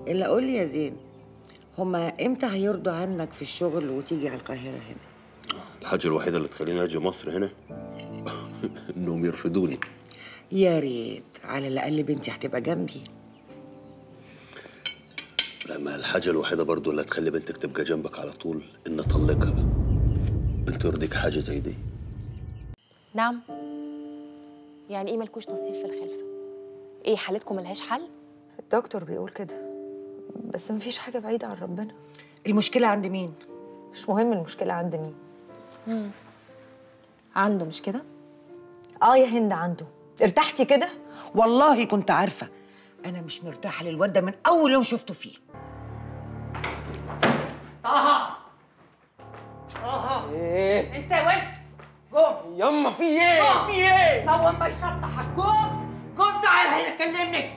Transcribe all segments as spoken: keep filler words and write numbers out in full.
الا قول لي يا زين، هما امتى هيرضوا عنك في الشغل وتيجي على القاهره هنا؟ الحاجه الوحيده اللي تخليني اجي مصر هنا انهم يرفضوني. يا ريت على الاقل بنتي هتبقى جنبي. لا، ما الحاجه الوحيده برضو اللي هتخلي بنتك تبقى جنبك على طول ان اطلقها. انت يرضيك حاجه زي دي؟ نعم. يعني ايه مالكوش نصيب في الخلفه؟ ايه حالتكم ملهاش حل؟ الدكتور بيقول كده، بس مفيش حاجه بعيده عن ربنا. المشكله عند مين؟ مش مهم المشكله عند مين. امم عنده مش كده؟ اه يا هند عنده. ارتحتي كده؟ والله كنت عارفه انا مش مرتاحه للواد ده من اول يوم شفته فيه. طه طه ايه انت يا ولد قوم يما في ايه؟ قوم في ايه؟ ما هو ما يشطحك. قوم قوم تعال هنا كلمني.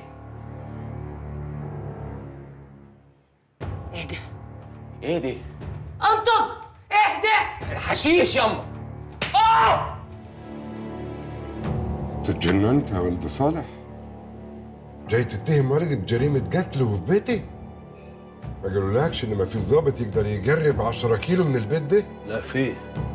اهدى ايه دي؟ انطق. اهدى. الحشيش يما. اه انت اتجننت يا ولد صالح؟ جاي تتهم والدي بجريمة قتل وفي بيتي؟ ما قالولكش ان ما في ضابط يقدر يجرب عشرة كيلو من البيت ده؟ لا فيه.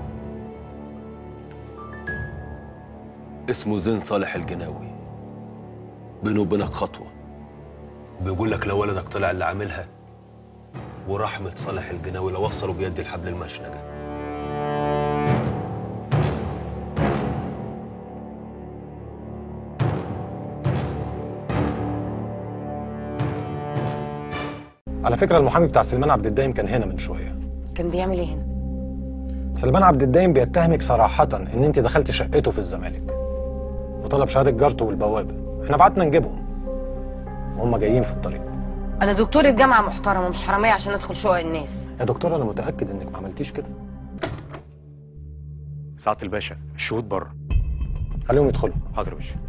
اسمه زين صالح الجناوي، بينه وبينك خطوه. بيقول لك لو ولدك طلع اللي عاملها ورحمه صالح الجناوي لو وصلوا بيد الحبل المشنقه. على فكرة المحامي بتاع سليمان عبد الدايم كان هنا من شوية. كان بيعمل ايه هنا؟ سليمان عبد الدايم بيتهمك صراحة ان انت دخلت شقته في الزمالك وطلب شهادة جارته والبوابة. احنا بعتنا نجيبهم وهم جايين في الطريق. انا دكتورة جامعة محترمة مش حرامية عشان ادخل شقق الناس. يا دكتور انا متأكد انك ما عملتيش كده. سعادة الباشا الشهود بره. خليهم يدخلوا. حاضر يا باشا.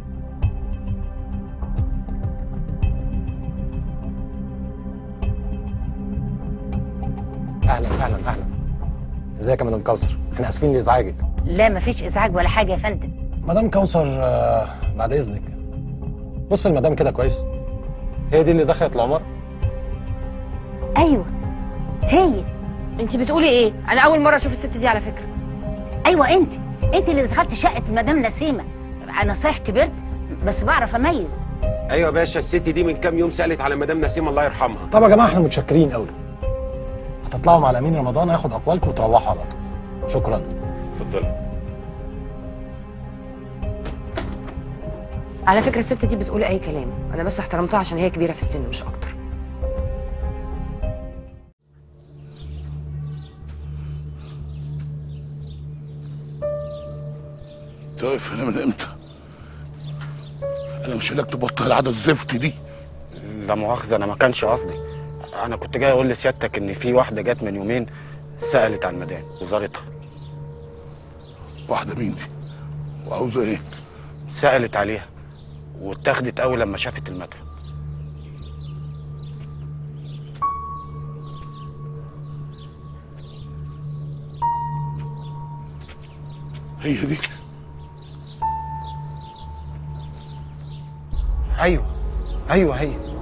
اهلا اهلا اهلا. ازيك يا مدام كوثر؟ احنا اسفين لازعاجك. لا مفيش ازعاج ولا حاجه يا فندم. مدام كوثر آه بعد اذنك بص المدام كده كويس. هي دي اللي دخلت العمارة؟ ايوه هي. انت بتقولي ايه؟ انا اول مرة اشوف الست دي على فكرة. ايوه انت انت اللي دخلت شقه مدام نسيمه. انا صحيح كبرت بس بعرف اميز. ايوه يا باشا، الست دي من كام يوم سالت على مدام نسيمه الله يرحمها. طب يا جماعه احنا متشكرين قوي. هتطلعوا مع الامين رمضان هياخد اقوالكم وتروحوا على طول. شكرا. اتفضلي. على فكرة الست دي بتقول اي كلام، انا بس احترمتها عشان هي كبيرة في السن مش اكتر. انت واقف هنا من امتى؟ انا مش هناك تبطل العاده الزفت دي. لا مؤاخذة أنا ما كانش قصدي. أنا كنت جاي أقول لسيادتك إن في واحدة جت من يومين سألت عن مدام وزارتها. واحدة مين دي؟ وعاوزة إيه؟ سألت عليها واتاخدت أول لما شافت المدفع. هي دي؟ أيوه أيوه هي.